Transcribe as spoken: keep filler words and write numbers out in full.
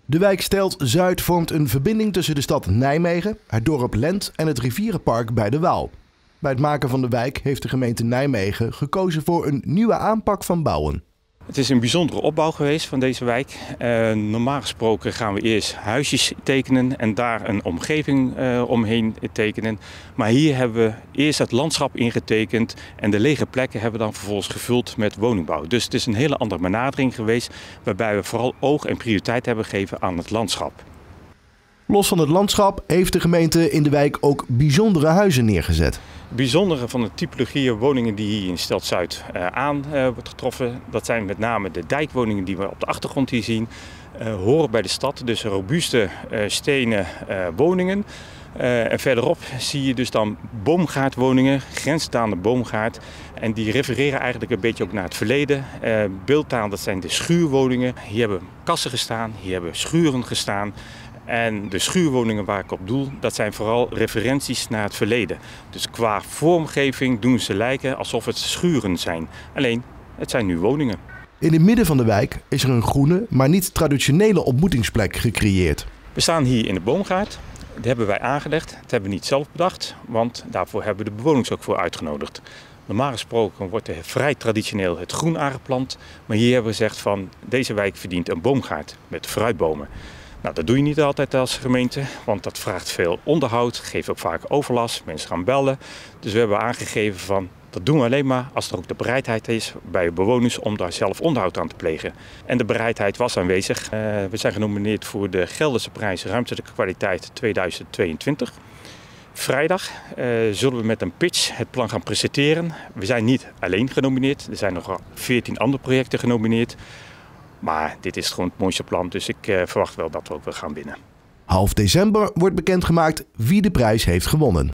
De wijk Stelt-Zuid vormt een verbinding tussen de stad Nijmegen, het dorp Lent en het rivierenpark bij de Waal. Bij het maken van de wijk heeft de gemeente Nijmegen gekozen voor een nieuwe aanpak van bouwen. Het is een bijzondere opbouw geweest van deze wijk. Uh, normaal gesproken gaan we eerst huisjes tekenen en daar een omgeving uh, omheen tekenen. Maar hier hebben we eerst het landschap ingetekend en de lege plekken hebben we dan vervolgens gevuld met woningbouw. Dus het is een hele andere benadering geweest waarbij we vooral oog en prioriteit hebben gegeven aan het landschap. Los van het landschap heeft de gemeente in de wijk ook bijzondere huizen neergezet. Het bijzondere van de typologieën woningen die hier in Stelt-Zuid uh, aan uh, wordt getroffen, dat zijn met name de dijkwoningen die we op de achtergrond hier zien, uh, horen bij de stad. Dus robuuste uh, stenen uh, woningen. Uh, en verderop zie je dus dan boomgaardwoningen, grensstaande boomgaard. En die refereren eigenlijk een beetje ook naar het verleden. Uh, beeldtaal, dat zijn de schuurwoningen. Hier hebben kassen gestaan, hier hebben schuren gestaan. En de schuurwoningen waar ik op doel, dat zijn vooral referenties naar het verleden. Dus qua vormgeving doen ze lijken alsof het schuren zijn. Alleen, het zijn nu woningen. In het midden van de wijk is er een groene, maar niet traditionele ontmoetingsplek gecreëerd. We staan hier in de boomgaard. Dat hebben wij aangelegd. Dat hebben we niet zelf bedacht, want daarvoor hebben we de bewoners ook voor uitgenodigd. Normaal gesproken wordt er vrij traditioneel het groen aangeplant. Maar hier hebben we gezegd van deze wijk verdient een boomgaard met fruitbomen. Nou, dat doe je niet altijd als gemeente, want dat vraagt veel onderhoud, geeft ook vaak overlast, mensen gaan bellen. Dus we hebben aangegeven van, dat doen we alleen maar als er ook de bereidheid is bij bewoners om daar zelf onderhoud aan te plegen. En de bereidheid was aanwezig. Uh, we zijn genomineerd voor de Gelderse prijs Ruimtelijke Kwaliteit tweeduizend tweeëntwintig. Vrijdag uh, zullen we met een pitch het plan gaan presenteren. We zijn niet alleen genomineerd, er zijn nog veertien andere projecten genomineerd. Maar dit is gewoon het mooiste plan, dus ik uh, verwacht wel dat we ook wel gaan winnen. Half december wordt bekendgemaakt wie de prijs heeft gewonnen.